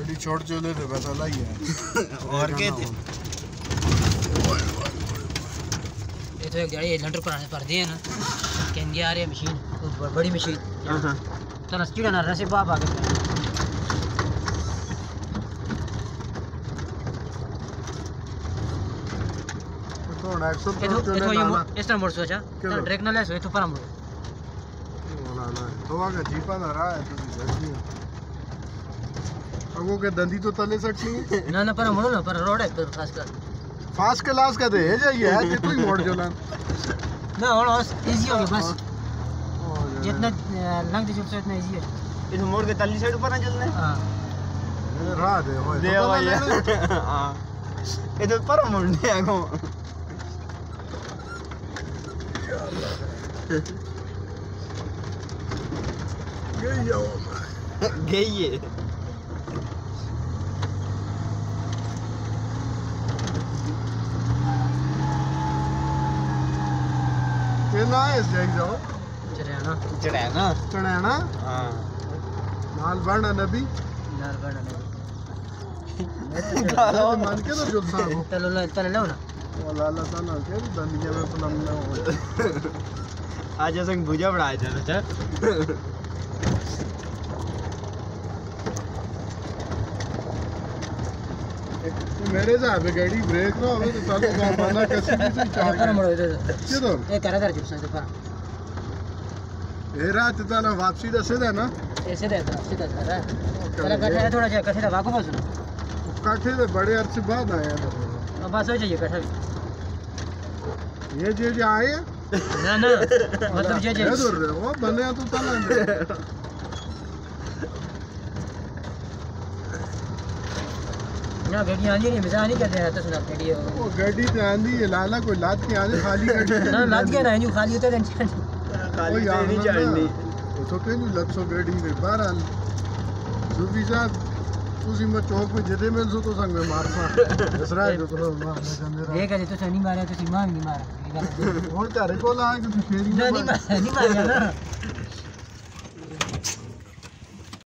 गड्डी छोड़ चले थे पता लगी है और के थे ये तो एक गाड़ी लंडर पर दिए ना केंगे आ रही है मशीन बड़ी मशीन चल स्टीडा ना रसे बाप आ गए तो एक्शन ये तो ये इस तरह मोड़ सोचा ट्रैक ना ले सो तो पर मोड़ ना ना तो आगे जीपा ना रहा है तो देखनी अब वो के दंदी तो तले सकती है ना ना पर मोड़ो ना पर रोड है फास्ट क्लास का दे जाइए है कि कोई मोड़ जो ना ना और इजी हो गया बस जितना लंग दे चलते इतना इजी है इस मोड़ के तली साइड ऊपर ना चलना है हां रहा दे भाई हां ये तो पर मोड़ने आगो गई है ना है जाएग जाओ चढ़ाना हां नाल बंदा नबी गालो मान के तो जुलसा हो चलो लो ना अल्लाह ताला के दंदिया में सलाम ना हो आज संग भुजा बड़ा है चल मेरे साहब गाड़ी ब्रेक ना हो तो चालू माना कैसे भी चाह पर मोड़ो इधर ये तो ये करे दर जिप्स से पर ए रात ताला वापसी दा सीधा ना ऐसे दे सीधा कर चला कठे थोड़ा जा कठे वाको बस काठे से बड़े अरसे बाद आया अब बस हो जाइए कठे ये जे आए ना ना मतलब जे वो बने तो ताला ना गाड़ी आंधी नहीं मजा नहीं करते रहता सुना गाड़ी वो गाड़ी तो आंधी है लाला कोई लाद के आंधी खाली गाड़ी ना लाद के ना नहीं खाली होता है खाली नहीं चढ़नी तो कहीं लग सो गाड़ी में बहरहाल सूफी साहब तुसी मैं चौक पे जदे मिल सो तो संग में मारसा दूसरा है तो मारने का मेरा ये करे तो नहीं मारा तो सीमा नहीं मारा और तारे को ला के फेरी नहीं मारा ना